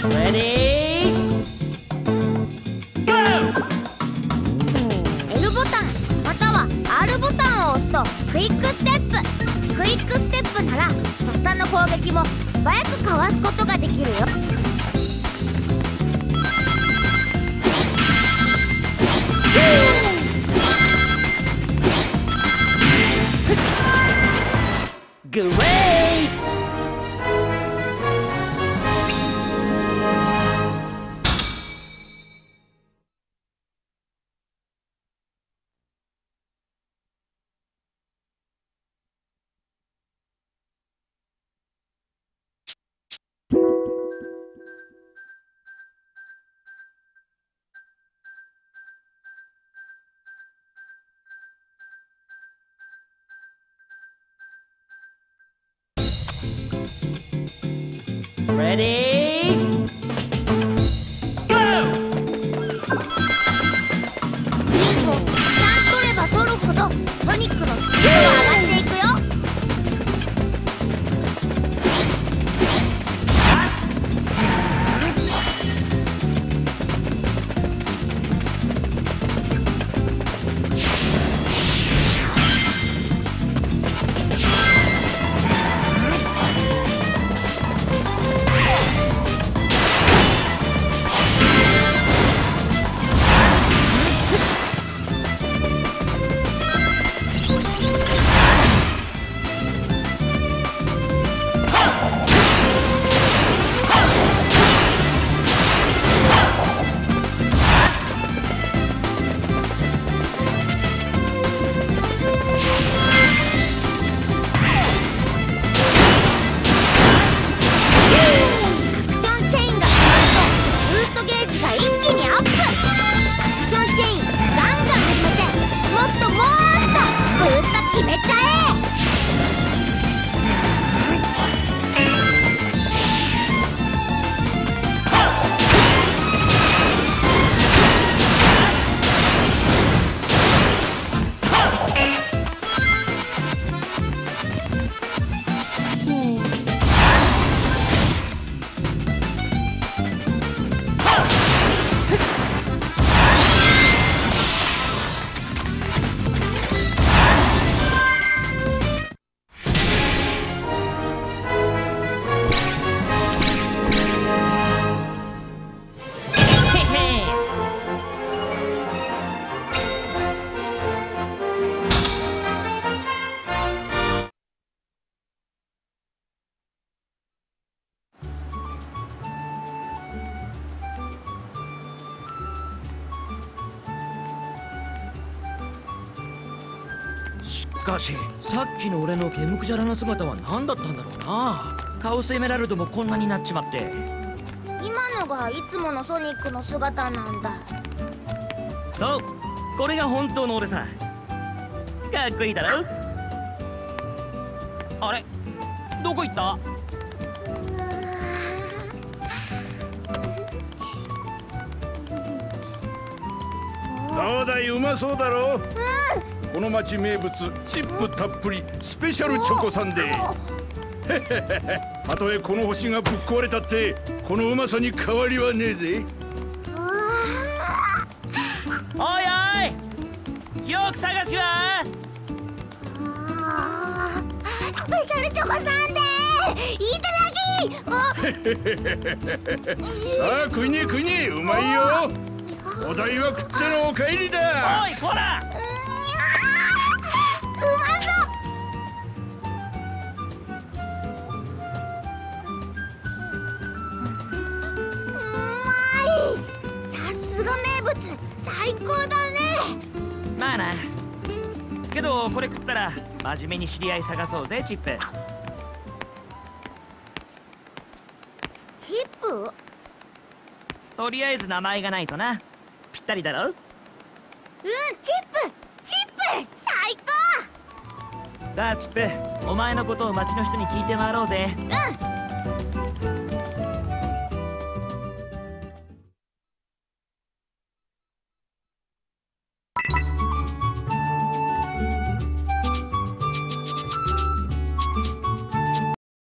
Ready? Go! L ボタンまたは R ボタンを押すとクイックステップ。クイックステップならとっさの攻撃も素早くかわすことができるよ。 Great! Ready? Go! リングをたくさん取れば取るほどソニックのスピードが上がっていくよ。 しかし、さっきの俺の毛むくじゃらな姿は何だったんだろうな。カオスエメラルドもこんなになっちまって。 今のがいつものソニックの姿なんだ。 そう、これが本当の俺さ。かっこいいだろ。あれ、どこ行った？ どうだい、うまそうだろ。この町名物チップたっぷりスペシャルチョコサンデー。たとえこの星がぶっ壊れたってこのうまさに変わりはねえぜ。 おいおい、記憶探しは？ スペシャルチョコサンデーいただき。 さあ食いねえ食いねえ、うまいよ。お代は食ってのお帰りだ。 おいこら。 最高だね。 まあな。けどこれ食ったら真面目に知り合い探そうぜ、チップ。 チップ？ とりあえず名前がないとな。ぴったりだろ？ チップ最高。 さあチップ、お前のことを町の人に聞いて回ろうぜ。 うん。